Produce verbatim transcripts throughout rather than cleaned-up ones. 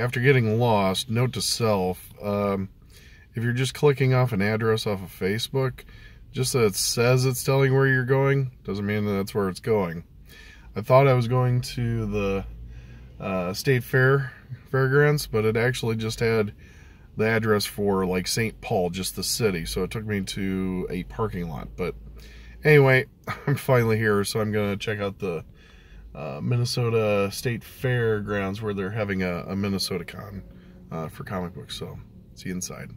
after getting lost, note to self, um, if you're just clicking off an address off of Facebook, just that it says it's telling where you're going, doesn't mean that that's where it's going. I thought I was going to the uh, State Fair Fairgrounds, but it actually just had the address for like Saint Paul, just the city, so it took me to a parking lot. But anyway, I'm finally here, so I'm gonna check out the uh, Minnesota State Fairgrounds, where they're having a, a Minnesota Con uh, for comic books. So see you inside.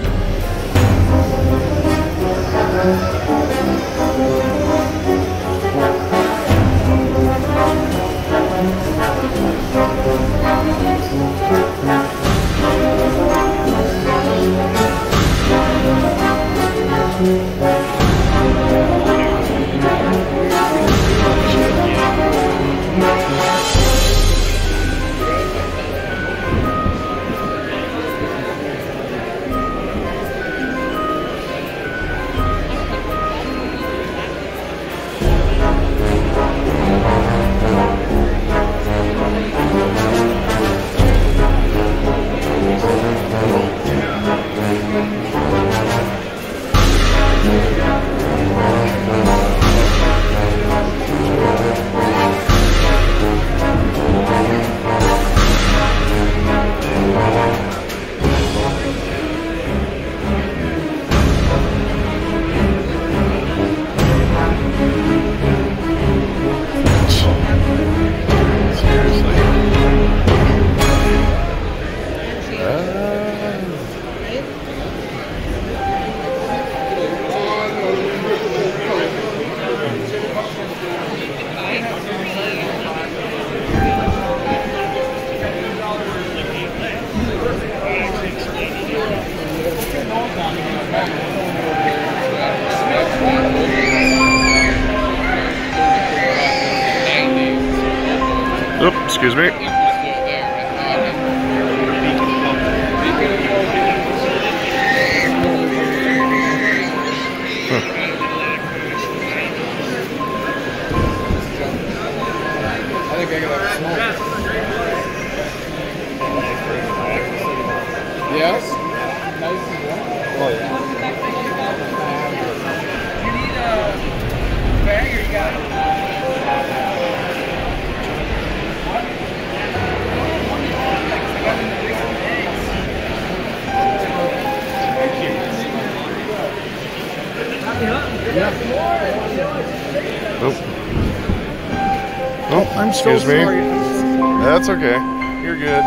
Oop, excuse me. Yes? Oh, yeah. You need a bag or you got it? Nope. Oh, I'm so excuse me. sorry. That's okay. You're good.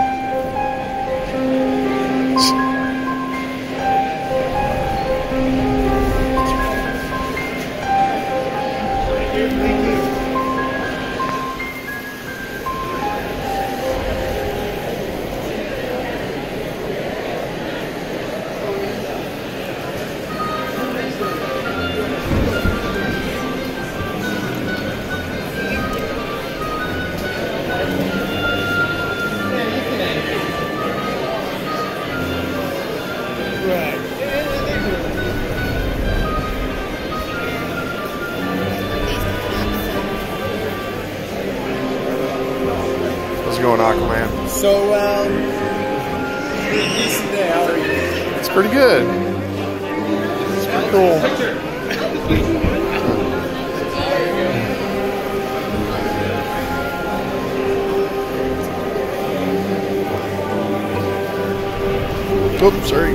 How's it going, Aquaman? So, um, decent day. How are you? It's pretty good. It's pretty cool. Oops, sorry.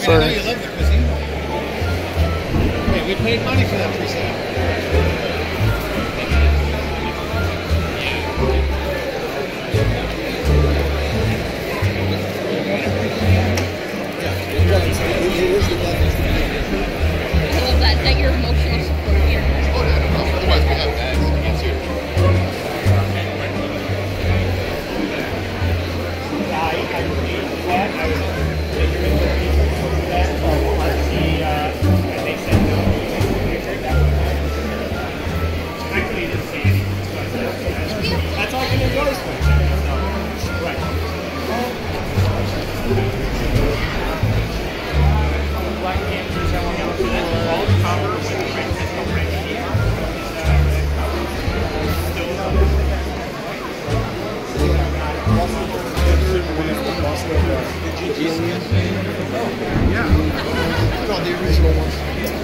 Sorry. I know you love the cuisine. Hey, we paid money for that pre-sale. I love that, that your emotional support here. Otherwise, we have bags. I can't see it. That's all I can enjoy. Right. Black cancers, how long else? That's all cover with the Francisco French. Yeah. Look at all the original ones.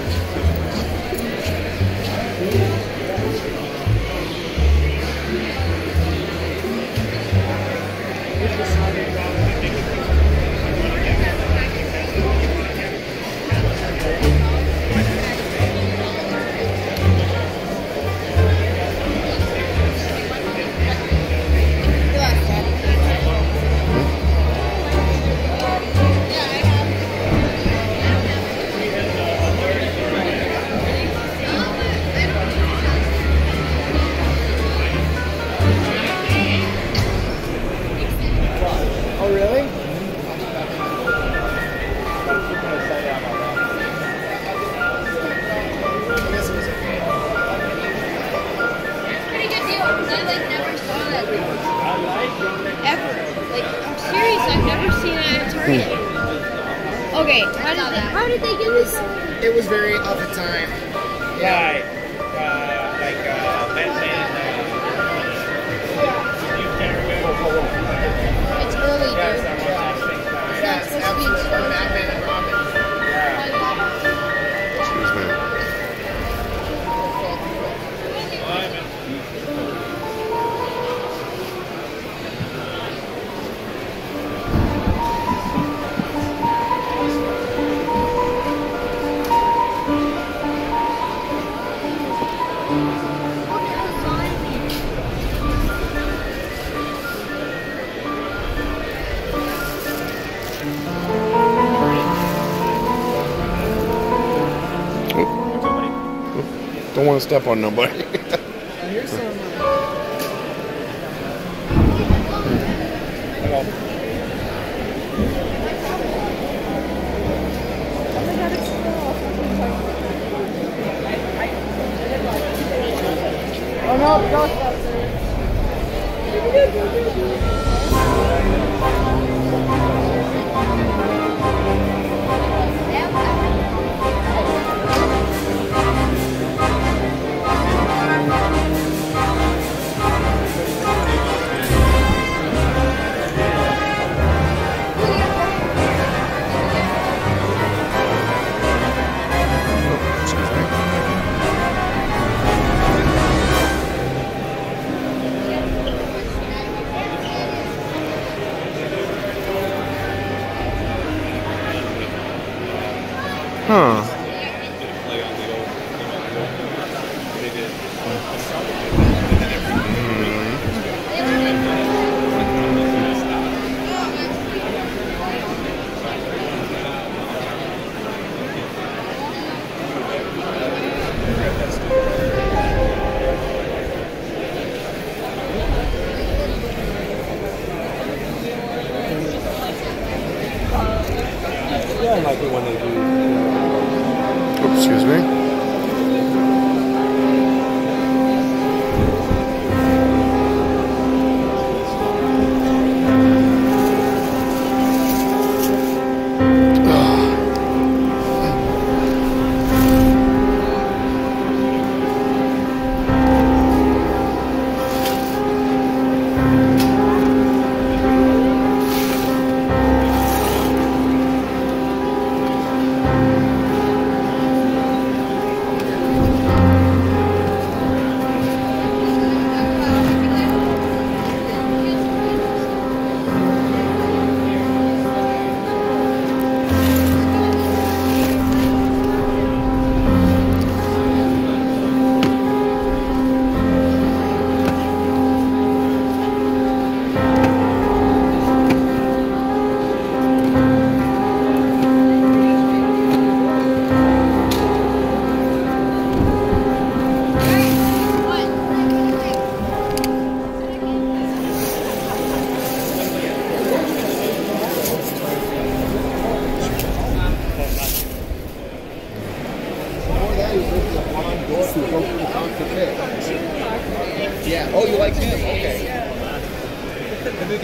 Oh, really? Pretty good deal, because I like never saw that ever. Like, I'm serious, I've never seen it at Target. Okay, how did they, how did they get this? It was very of the time. Right. Uh, like uh, Batman. Uh, you can't remember. It's early, Yes, dude. I want that thing back. Yeah, it's absolutely Batman and Robin. Excuse me. Don't want to step on nobody. Here's some. Oh no, Ghostbusters. Huh. Yeah, I like it when they do. Oops, excuse me.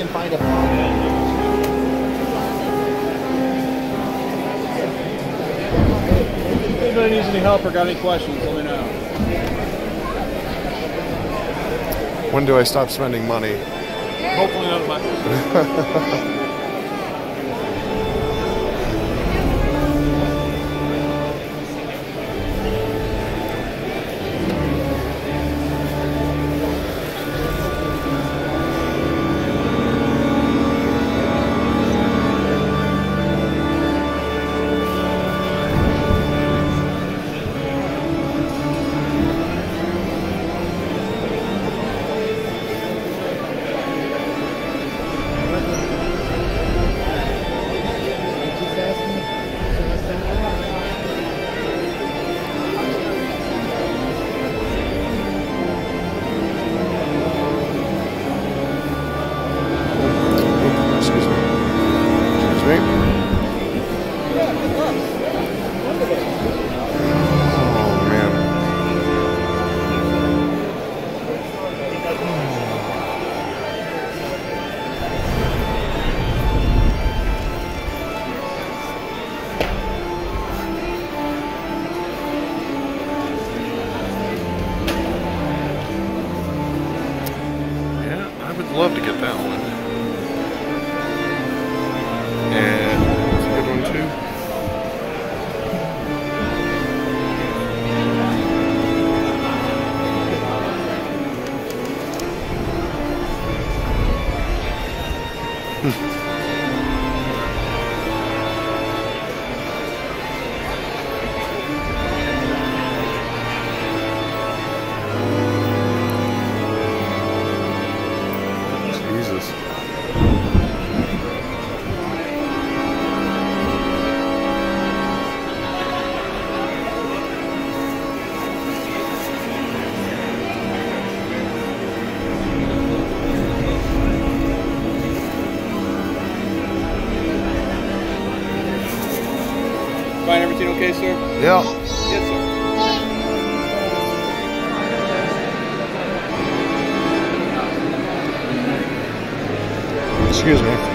can find a. If anybody needs any help or got any questions, let me know. When do I stop spending money? Hopefully not much. Love to get that one. And it's a good one too. Jesus. Find everything okay, sir? Yeah. Yes, sir. Excuse me.